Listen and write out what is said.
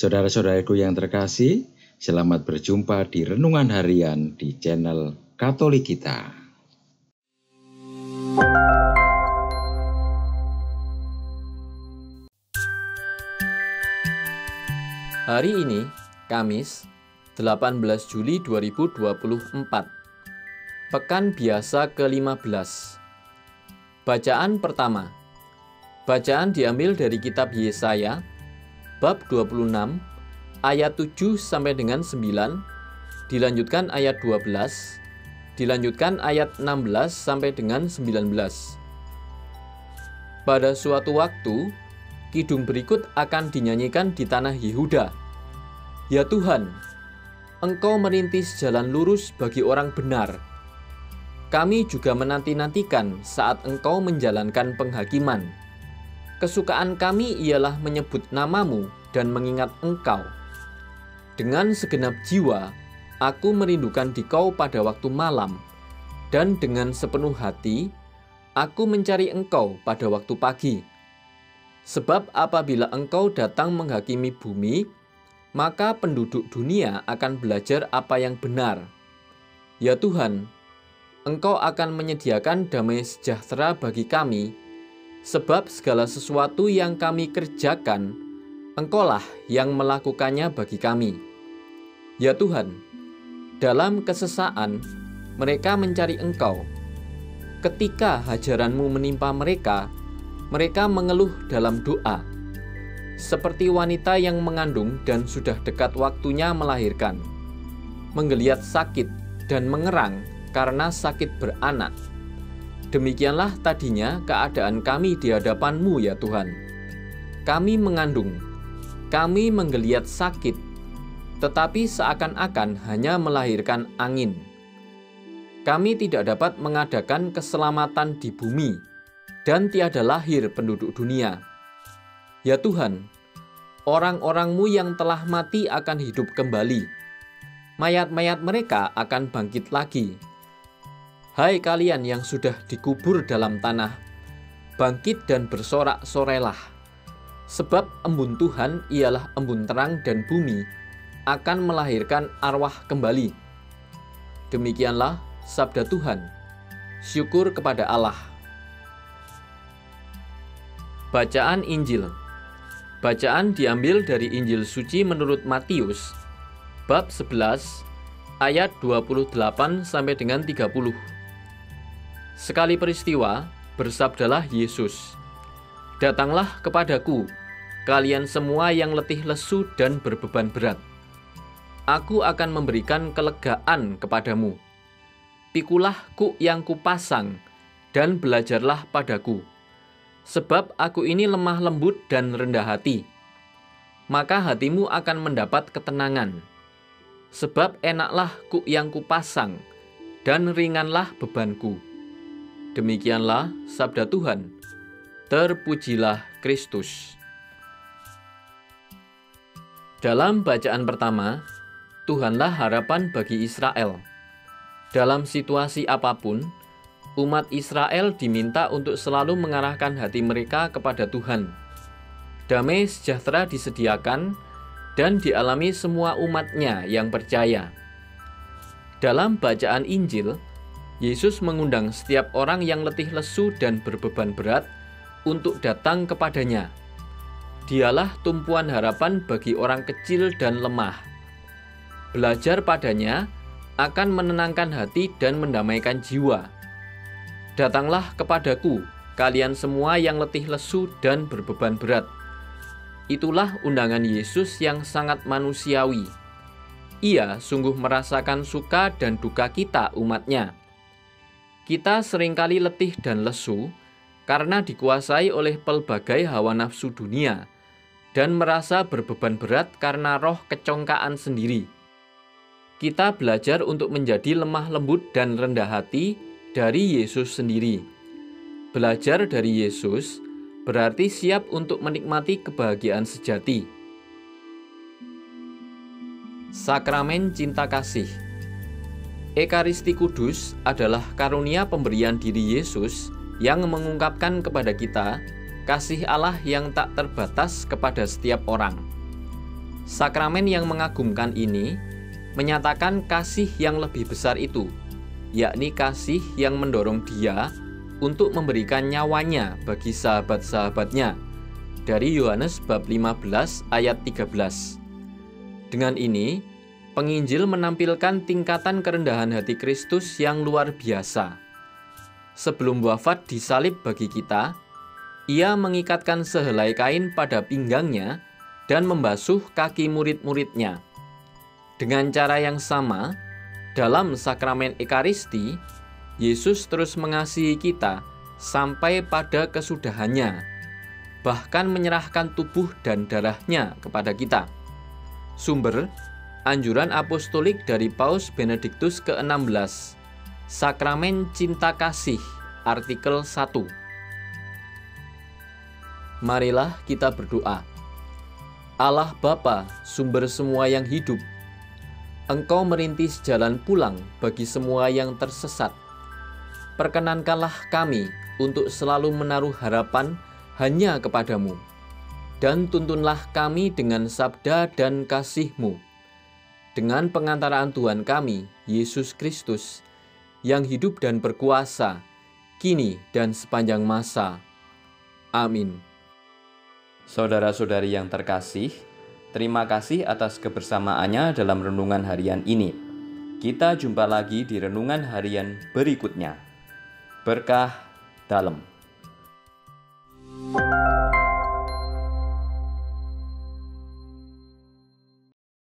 Saudara-saudaraku yang terkasih, selamat berjumpa di Renungan Harian di channel Katolik kita. Hari ini, Kamis, 18 Juli 2024. Pekan biasa ke-15. Bacaan pertama. Bacaan diambil dari kitab Yesaya, bab 26, ayat 7 sampai dengan 9, dilanjutkan ayat 12, dilanjutkan ayat 16 sampai dengan 19. Pada suatu waktu, kidung berikut akan dinyanyikan di tanah Yehuda. Ya Tuhan, Engkau merintis jalan lurus bagi orang benar. Kami juga menanti-nantikan saat Engkau menjalankan penghakiman. Kesukaan kami ialah menyebut namamu dan mengingat Engkau. Dengan segenap jiwa, aku merindukan Dikau pada waktu malam, dan dengan sepenuh hati, aku mencari Engkau pada waktu pagi. Sebab apabila Engkau datang menghakimi bumi, maka penduduk dunia akan belajar apa yang benar. Ya Tuhan, Engkau akan menyediakan damai sejahtera bagi kami, sebab segala sesuatu yang kami kerjakan, Engkaulah yang melakukannya bagi kami. Ya Tuhan, dalam kesesaan, mereka mencari Engkau. Ketika hajaran-Mu menimpa mereka, mereka mengeluh dalam doa, seperti wanita yang mengandung dan sudah dekat waktunya melahirkan, menggeliat sakit dan mengerang karena sakit beranak. Demikianlah tadinya keadaan kami di hadapan-Mu, ya Tuhan. Kami mengandung, kami menggeliat sakit, tetapi seakan-akan hanya melahirkan angin. Kami tidak dapat mengadakan keselamatan di bumi, dan tiada lahir penduduk dunia. Ya Tuhan, orang-orang-Mu yang telah mati akan hidup kembali. Mayat-mayat mereka akan bangkit lagi. Hai kalian yang sudah dikubur dalam tanah, bangkit dan bersorak-sorailah. Sebab embun Tuhan ialah embun terang dan bumi akan melahirkan arwah kembali. Demikianlah sabda Tuhan. Syukur kepada Allah. Bacaan Injil. Bacaan diambil dari Injil Suci menurut Matius, bab 11, ayat 28 sampai dengan 30. Sekali peristiwa, bersabdalah Yesus, "Datanglah kepadaku, kalian semua yang letih lesu dan berbeban berat. Aku akan memberikan kelegaan kepadamu. Pikulah kuk yang kupasang, dan belajarlah padaku. Sebab aku ini lemah lembut dan rendah hati. Maka hatimu akan mendapat ketenangan. Sebab enaklah kuk yang kupasang, dan ringanlah bebanku." Demikianlah sabda Tuhan. Terpujilah Kristus. Dalam bacaan pertama, Tuhanlah harapan bagi Israel. Dalam situasi apapun, umat Israel diminta untuk selalu mengarahkan hati mereka kepada Tuhan. Damai sejahtera disediakan dan dialami semua umatnya yang percaya. Dalam bacaan Injil, Yesus mengundang setiap orang yang letih lesu dan berbeban berat untuk datang kepadanya. Dialah tumpuan harapan bagi orang kecil dan lemah. Belajar padanya akan menenangkan hati dan mendamaikan jiwa. Datanglah kepadaku, kalian semua yang letih lesu dan berbeban berat. Itulah undangan Yesus yang sangat manusiawi. Ia sungguh merasakan suka dan duka kita umatnya. Kita seringkali letih dan lesu karena dikuasai oleh pelbagai hawa nafsu dunia dan merasa berbeban berat karena roh kecongkaan sendiri. Kita belajar untuk menjadi lemah lembut dan rendah hati dari Yesus sendiri. Belajar dari Yesus berarti siap untuk menikmati kebahagiaan sejati. Sakramen Cinta Kasih. Ekaristi Kudus adalah karunia pemberian diri Yesus yang mengungkapkan kepada kita kasih Allah yang tak terbatas kepada setiap orang. Sakramen yang mengagumkan ini menyatakan kasih yang lebih besar itu, yakni kasih yang mendorong Dia untuk memberikan nyawanya bagi sahabat-sahabatnya. Dari Yohanes bab 15 ayat 13. Dengan ini, penginjil menampilkan tingkatan kerendahan hati Kristus yang luar biasa. Sebelum wafat disalib bagi kita, Ia mengikatkan sehelai kain pada pinggangnya dan membasuh kaki murid-muridnya. Dengan cara yang sama, dalam sakramen Ekaristi, Yesus terus mengasihi kita sampai pada kesudahannya, bahkan menyerahkan tubuh dan darahnya kepada kita. Sumber: Anjuran Apostolik dari Paus Benediktus ke-16, Sakramen Cinta Kasih, artikel 1. Marilah kita berdoa. Allah Bapa, sumber semua yang hidup, Engkau merintis jalan pulang bagi semua yang tersesat. Perkenankanlah kami untuk selalu menaruh harapan hanya kepadamu, dan tuntunlah kami dengan sabda dan kasih-Mu. Dengan pengantaraan Tuhan kami, Yesus Kristus, yang hidup dan berkuasa, kini dan sepanjang masa. Amin. Saudara-saudari yang terkasih, terima kasih atas kebersamaannya dalam renungan harian ini. Kita jumpa lagi di renungan harian berikutnya. Berkah dalam.